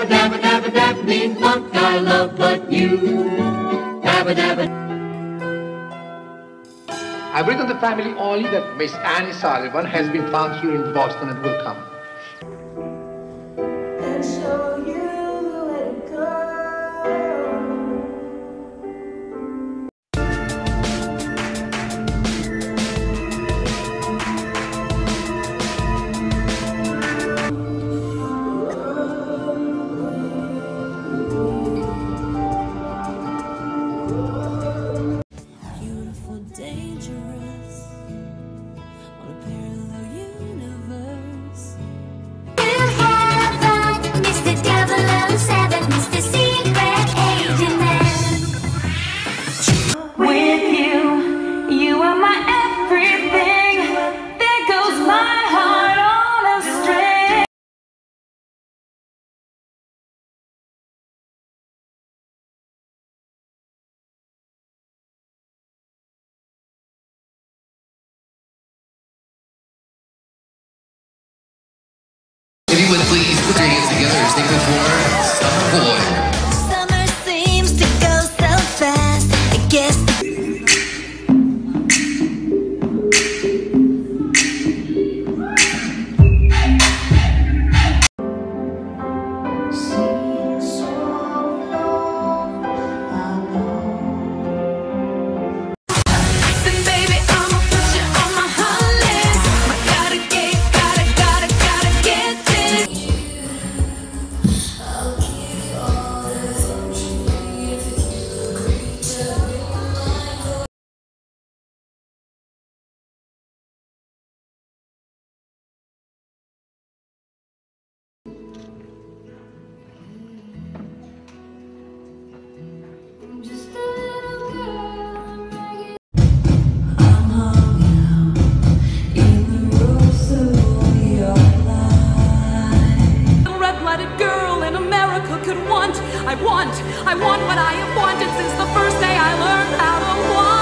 Dabba dabba dabba dabba means monk I love but you. Dabba dabba. I've written the family only that Miss Annie Sullivan has been found here in Boston and will come. And show you the way to go. Beautiful, dangerous, on a parallel universe. Mr. 007, Mr. Secret Agent Man. With you, you are my everything. There goes my heart on a string. If you would please put your hands together and sing before Summer Boy. Summer seems to go so fast. I guess. Then baby, I'ma put you on my hot list. I gotta get this. I'll keep all this just a little girl. I'm hung out in the ropes of your life. A red-blooded girl in America could want. I want what I have wanted since the first day I learned how to walk.